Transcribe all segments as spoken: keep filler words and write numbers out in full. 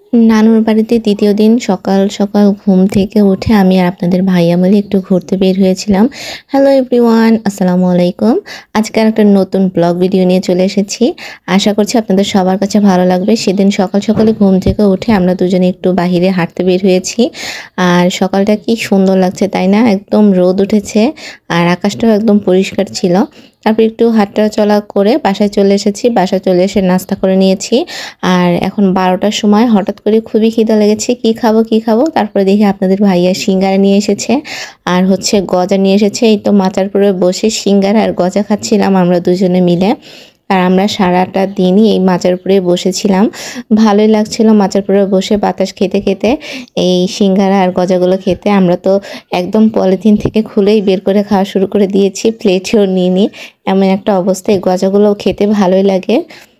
নানুর বাড়িতে দ্বিতীয় দিন সকাল সকাল ঘুম থেকে উঠে আমি আর আপনাদের ভাইয়া মিলে একটু ঘুরতে বের হয়েছিলাম। হ্যালো এভরিওয়ান, আসসালামু আলাইকুম। আজকে আর একটা নতুন ব্লগ ভিডিও নিয়ে চলে এসেছি। আশা করছি আপনাদের সবার কাছে ভালো লাগবে। সেদিন সকাল সকালে ঘুম থেকে উঠে আমরা দুজনে একটু বাহিরে হাঁটতে বের হয়েছি। আর সকালটা কি সুন্দর লাগছে তাই না? একদম রোদ উঠেছে আর আকাশটাও একদম পরিষ্কার ছিল। তারপর একটু হাঁটা চলা করে বাসায় চলে এসেছি। বাসায় চলে এসে নাস্তা করে নিয়েছি। আর এখন বারোটার সময় হঠাৎ করে খুবই খিদা লেগেছে, কি খাবো কি খাবো তারপরে দেখি আপনাদের ভাইয়া সিঙ্গারা নিয়ে এসেছে আর হচ্ছে গজা নিয়ে এসেছে। এই তো মাচারপুরে বসে সিঙ্গারা আর গজা খাচ্ছিলাম আমরা দুজনে মিলে। আর আমরা সারাটা দিনই এই মাচারপুরে বসেছিলাম। ভালোই লাগছিল মাচারপুরে বসে বাতাস খেতে খেতে এই সিঙ্গারা আর গজাগুলো খেতে। আমরা তো একদম পলিথিন থেকে খুলেই বের করে খাওয়া শুরু করে দিয়েছি, প্লেটেও নিয়ে নিই, এমন একটা অবস্থা। এই গজাগুলো খেতে ভালোই লাগে।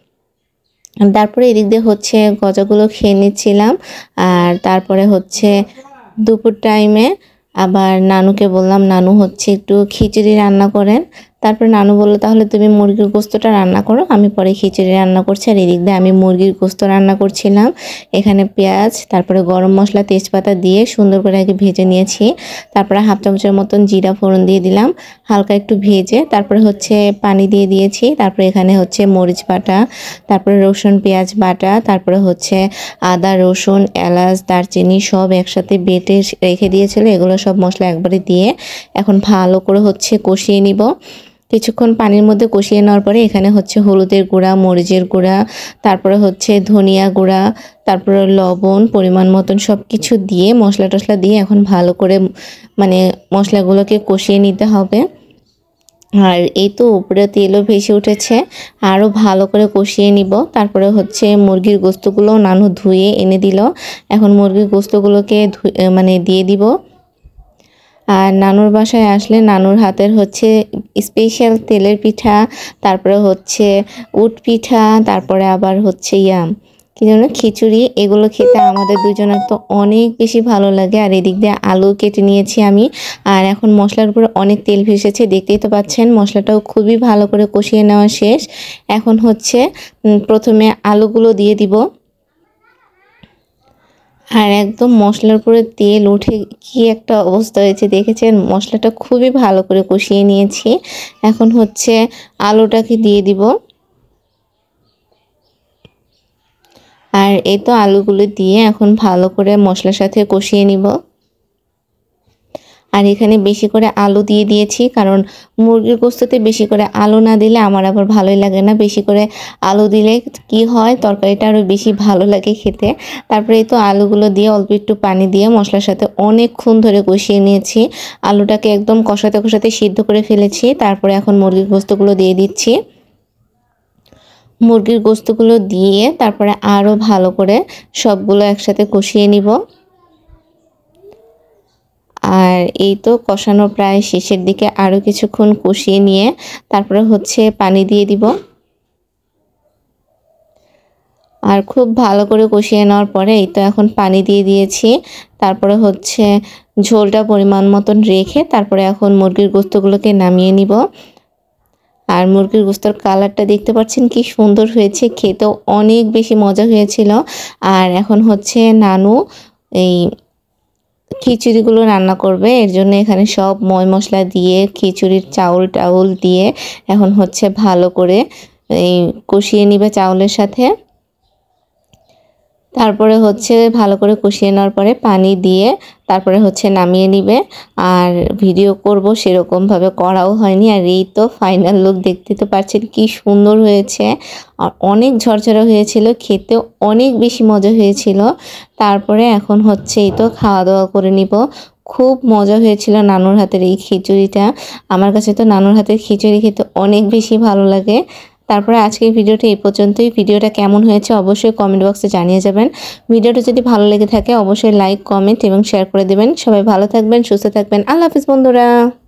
তারপরে এদিক দিয়ে হচ্ছে গজাগুলো খেয়ে নিচ্ছিলাম। আর তারপরে হচ্ছে দুপুর টাইমে আবার নানুকে বললাম নানু হচ্ছে একটু খিচুড়ি রান্না করেন। তারপরে নানু বললো তাহলে তুমি মুরগির গোস্তটা রান্না করো, আমি পরে খিচুড়ি রান্না করছি। আর এদিক দিয়ে আমি মুরগির গোস্ত রান্না করছিলাম। এখানে পেঁয়াজ তারপরে গরম মশলা তেজপাতা দিয়ে সুন্দর করে আগে ভেজে নিয়েছি। তারপরে হাফ চামচের মতন জিরা ফোড়ন দিয়ে দিলাম হালকা একটু ভেজে। তারপরে হচ্ছে পানি দিয়ে দিয়েছি। তারপরে এখানে হচ্ছে মরিচ বাটা, তারপরে রসুন পেঁয়াজ বাটা, তারপরে হচ্ছে আদা রসুন এলাচ দারচিনি সব একসাথে বেটে রেখে দিয়েছিল। এগুলো সব মশলা একবারে দিয়ে এখন ভালো করে হচ্ছে কষিয়ে নিব। কিছুক্ষণ পানির মধ্যে কষিয়ে নেওয়ার পরে এখানে হচ্ছে হলুদের গুঁড়া, মরিচের গুঁড়া, তারপরে হচ্ছে ধনিয়া গুঁড়া, তারপরে লবণ পরিমাণ মতন সব কিছু দিয়ে মশলা টশলা দিয়ে এখন ভালো করে মানে মশলাগুলোকে কষিয়ে নিতে হবে। আর এই তো উপরে তেলও ভেসে উঠেছে, আরও ভালো করে কষিয়ে নিব। তারপরে হচ্ছে মুরগির গোস্তগুলো নানু ধুয়ে এনে দিল। এখন মুরগির গোস্তগুলোকে মানে দিয়ে দিব। আর নানুর বাসায় আসলে নানুর হাতের হচ্ছে স্পেশাল তেলের পিঠা, তারপরে হচ্ছে উট পিঠা, তারপরে আবার হচ্ছে ইয়াম কি যেন খিচুড়ি, এগুলো খেতে আমাদের দুজনের তো অনেক বেশি ভালো লাগে। আর এদিক দিয়ে আলু কেটে নিয়েছি আমি। আর এখন মশলার উপরে অনেক তেল ভেসেছে, দেখতেই তো পাচ্ছেন। মশলাটাও খুবই ভালো করে কষিয়ে নেওয়া শেষ। এখন হচ্ছে প্রথমে আলুগুলো দিয়ে দিব। আর একদম মশলার উপরে তেল উঠে কি একটা অবস্থা হয়েছে দেখেছেন। মশলাটা খুবই ভালো করে কষিয়ে নিয়েছি। এখন হচ্ছে আলুটাকে দিয়ে দিব। আর এই তো আলুগুলো দিয়ে এখন ভালো করে মশলার সাথে কষিয়ে নিব। আর এখানে বেশি করে আলু দিয়ে দিয়েছি, কারণ মুরগির গোস্ততে বেশি করে আলু না দিলে আমার আবার ভালোই লাগে না। বেশি করে আলু দিলে কি হয়, তরকারিটা আরও বেশি ভালো লাগে খেতে। তারপরে এই তো আলুগুলো দিয়ে অল্প একটু পানি দিয়ে মশলার সাথে অনেকক্ষণ ধরে কষিয়ে নিয়েছি। আলুটাকে একদম কষাতে কষাতে সিদ্ধ করে ফেলেছি। তারপরে এখন মুরগির গোস্তগুলো দিয়ে দিচ্ছি। মুরগির গোস্তগুলো দিয়ে তারপরে আরও ভালো করে সবগুলো একসাথে কষিয়ে নিব। আর এই তো কষানো প্রায় শেষের দিকে, আরও কিছুক্ষণ কষিয়ে নিয়ে তারপরে হচ্ছে পানি দিয়ে দিব। আর খুব ভালো করে কষিয়ে নেওয়ার পরে এই তো এখন পানি দিয়ে দিয়েছি। তারপরে হচ্ছে ঝোলটা পরিমাণ মতন রেখে তারপরে এখন মুরগির গোস্তগুলোকে নামিয়ে নিব। আর মুরগির গোস্তর কালারটা দেখতে পাচ্ছেন কি সুন্দর হয়েছে, খেতেও অনেক বেশি মজা হয়েছিল। আর এখন হচ্ছে নানু এই খিচুড়িগুলো রান্না করবে, এর জন্য এখানে সব ময় মশলা দিয়ে খিচুড়ির চাউল টাউল দিয়ে এখন হচ্ছে ভালো করে এই কষিয়ে নিবে চাউলের সাথে। তারপরে হচ্ছে ভালো করে কষিয়ে নেওয়ার পরে পানি দিয়ে তারপরে হচ্ছে নামিয়ে নিবে। আর ভিডিও করব সেরকমভাবে করাও হয়নি। আর এই তো ফাইনাল লুক, দেখতে তো পাচ্ছেন কি সুন্দর হয়েছে। আর অনেক ঝরঝরা হয়েছিল, খেতেও অনেক বেশি মজা হয়েছিল। তারপরে এখন হচ্ছে এই তো খাওয়া দাওয়া করে নিব। খুব মজা হয়েছিল নানুর হাতের এই খিচুড়িটা। আমার কাছে তো নানুর হাতের খিচুড়ি খেতে অনেক বেশি ভালো লাগে। তারপরে আজকের ভিডিওটা এই পর্যন্তই। ভিডিওটা কেমন হয়েছে অবশ্যই কমেন্ট বক্সে জানিয়ে যাবেন। ভিডিওটা যদি ভালো লেগে থাকে অবশ্যই লাইক কমেন্ট এবং শেয়ার করে দেবেন। সবাই ভালো থাকবেন, সুস্থ থাকবেন। আল্লাহ হাফিজ বন্ধুরা।